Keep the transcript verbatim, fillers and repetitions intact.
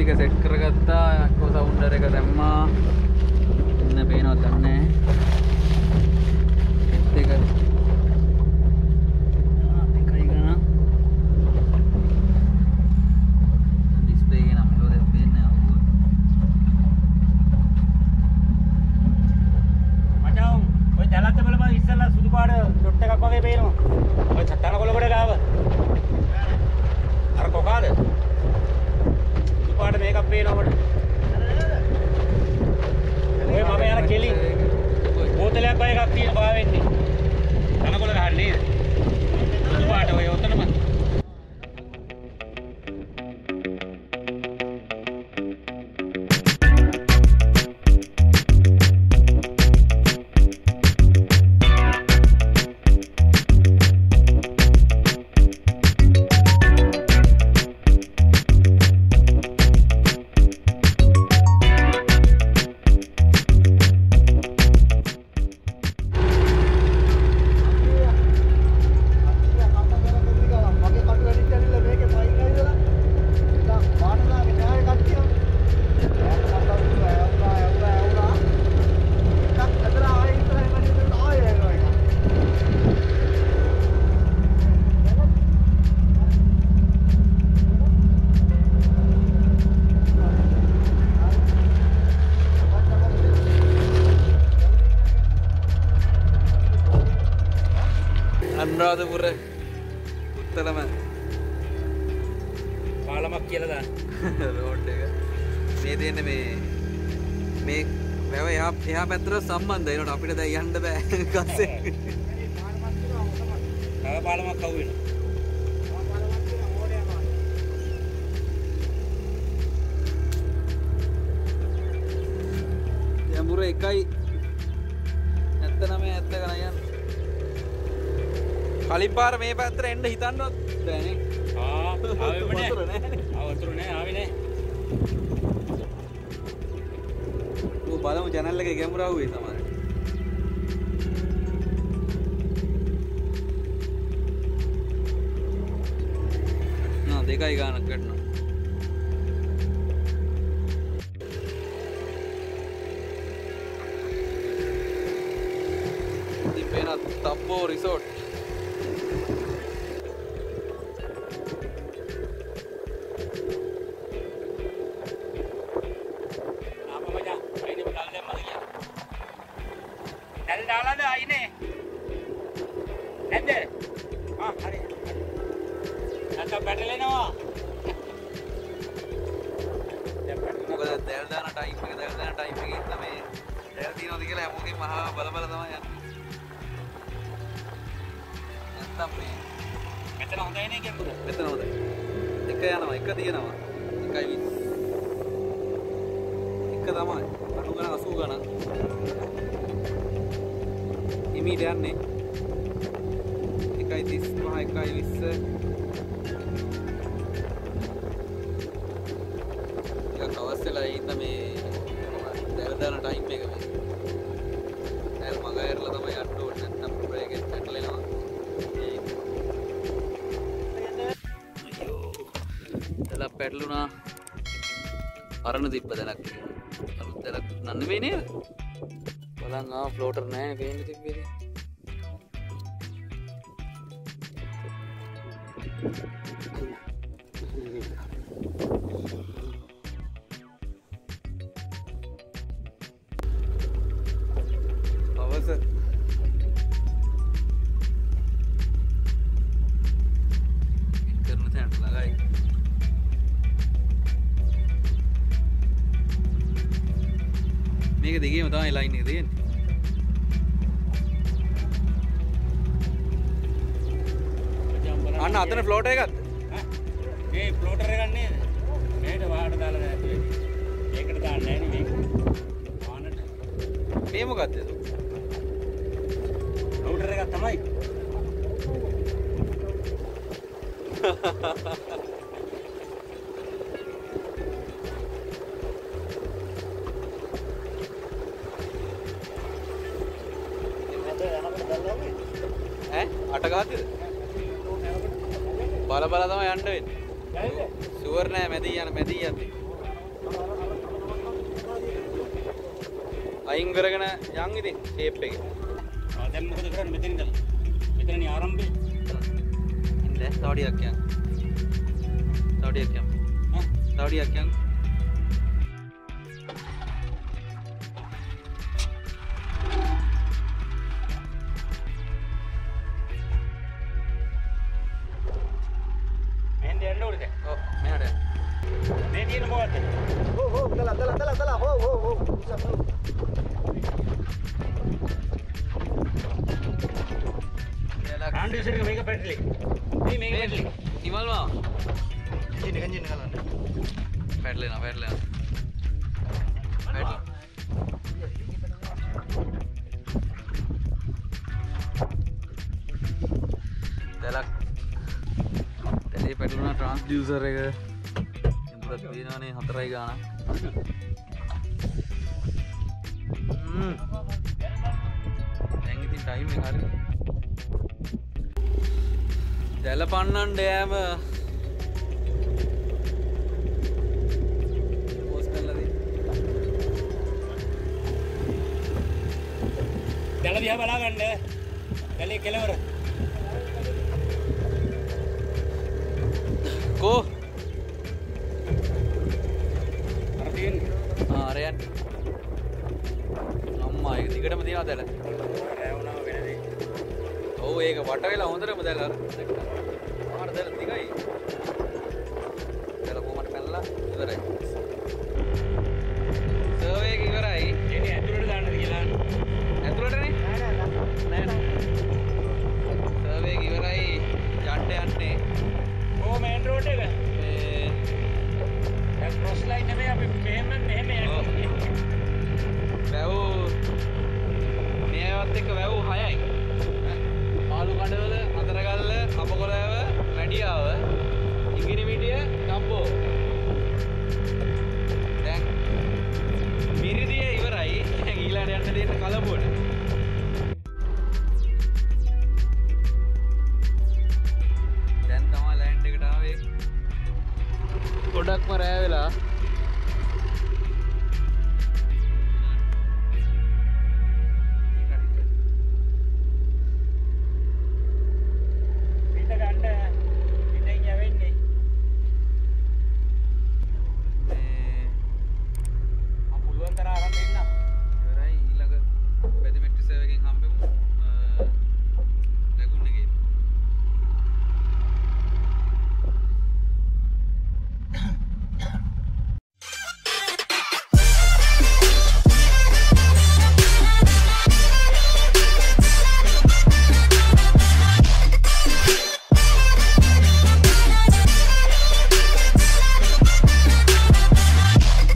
ටික සෙට් කරගත්තා. අක්කෝ සවුන්ඩර් එක දැම්මා. ඉන්න පේනවද දන්නේ නැහැ. ඒක එකයි ගණන්. ඩිස්ප්ලේ එක නම් මොකද දෙන්නේ අහුව. මචං ඔය ජලත්ත බලපන් ඉස්සෙල්ලා සුදු පාට ඩොට් එකක් වගේ පේනවා. ඔය චට්ටාන කොළ කොට ගාව. අර කොකාද? සුදු පාට මේකක් පේනවා මට. ඔය මම යන කෙලි බෝතලයක් වගේ එකක් තියෙන බා වෙන්නේ. තනකොළ ගහන්නේ නේද? සුදු පාට ඔය ඔතනම. අනුරාධපුර උත්තරම පාලමක් කියලා දාන්න. රෝඩ් එක. මේ දෙන්නේ මේ මේ වැව එහා එහා පැත්තට සම්බන්ධයි. ඒනට අපිට දැන් යන්න බෑ ගස්සේ. තව පාලමක් අවු වෙනවා. යඹුර එකයි ඇත්තනම ඇත්ත ගණන් යන්න. කලින් පාර මේ පැත්තට එන්න හිතන්නවත් බෑනේ. ආ ආවෙම නෑ. ආ වතුර නෑ ආවේ නෑ. ඌ බලමු channel එකේ කැමරා ආවේ තමයි. නා දෙකයි ගානක් ගන්නවා. ඉතින් පේන තබ්බෝ රිසෝට්. දාලාද අයිනේ නැද්ද? ආ හරි. නැත්නම් පැටලෙනවා. මොකද දැල් දාන ටයිම් එක දැල් දාන ටයිම් එකේ ඉන්න මේ දැල් තියනවාද කියලා හැමෝගෙම මහා බල බල තමයි යන්නේ. නැත්තම් මේ මෙතන හොඳයි නේ කියමුද? මෙතන හොඳයි. එක යනවා එක තියෙනවා. එකයි විස්. එක තමයි. අනු ගණන් අසූ ගණන්. ඉමීට යන්නේ එකයි තිස් පහ එකයි විස්ස ටිකක් අවශ්‍ය වෙලා ඉන්න මේ දැල් දාන ටයිම් එක මේ දැල් මග ඇරලා තමයි යන්න ඕනේ නැත්නම් බ්‍රේක් එක පැටලෙනවා අයියෝ දැලක් පැටලුණා අරණ තිබ්බ දැලක් අලුත් දැලක් නන් නෙවෙයි නේද බලන් ආ ෆ්ලෝටර් නෑ පේන්න තිබ්බේද අවස කරන තැනට ළඟයි මේක දිගේම තමයි ලයින් එක තියෙන්නේ අන්න අතන ෆ්ලෝටර් එකක්ද? ඈ මේ ෆ්ලෝටර් එකක් නේද? මේකට වාහට දාලා නැහැ. මේකට දාන්නේ නැහැ නේ මේක. වාහනට. මේ මොකක්ද ඒක? ෆ්ලෝටර් එකක් තමයි. ඈ අට ගහතිද? බල බල තමයි යන්න වෙන්නේ. ෂුවර් නෑ මැදී යන මැදී යන්නේ. අයින් කරගෙන යන් ඉතින් ෂේප් එක. ආ දැන් මොකද කරන්නේ මෙතන ඉඳලා? මෙතනනේ ආරම්භය. ඉන්න තව ටිකක් යන්. තව ටිකක් යන්. ඈ තව ටිකක් යන්. මෙහෙන් යන්න ඕනේ දැන්. ඔව් මෙහාට යන්න. මේ තියෙන මොකද්ද? हो हो चला चला चला चला हो हो हो ආණ්ඩු ඉස්සරක මේක පැටලි. මේ මේක පැටලි. නිමල් මාව कंजिन कंजिन निकालना පැටලෙනවා පැටලෙනවා. පැටල. දැලක් දැලේ පැටලුණා ට්‍රාන්ස්ඩියුසර් එක. එම්බුරක් තියෙනවනේ හතරයි ගානක්. හ්ම්. දැන් ඉතින් ටයිම් එක හරියට. දැල පන්නන්න යෑම පෝස්ට් කරලා දෙන්න. දැල දිහා බලා ගන්න. දැලේ කෙලවර. කෝ අර තියෙන්නේ. ආ අරයන් අම්මා ඒක දිගටම තියනවා දැල. රෑ වුණාම වෙන දෙයක්. ඔව් ඒක වට වෙලා හොඳටම දැල අර. ආර දැල දිගයි. දැල කොහමද පැනලා ඉවරයි. සර්වේ එක ඉවරයි. එන්නේ ඇතුළට දාන්නද කියලා. ඇතුළටනේ? නෑ නෑ. සර්වේ එක ඉවරයි. යන්න යන්නේ. ඕ මේන් රෝඩ් එක. මේ දැන් ක්‍රොස් ලයින් නෙමෙයි අපි මෙහෙම මෙහෙම යන්නේ. වැව් මේවත් එක්ක වැව් හයයි. මාළු කඩවල අතරගල්ල අපකොළෑව වැඩියාව ඉංගිරිමිටිය නම්බෝ. දැන් මිරිදිය ඉවරයි. ඊළඟට යන්න දෙන්න කලබුවට. දැන් තමයි ලෑන්ඩ් එකට ආවේ. ගොඩක්ම රෑ වෙලා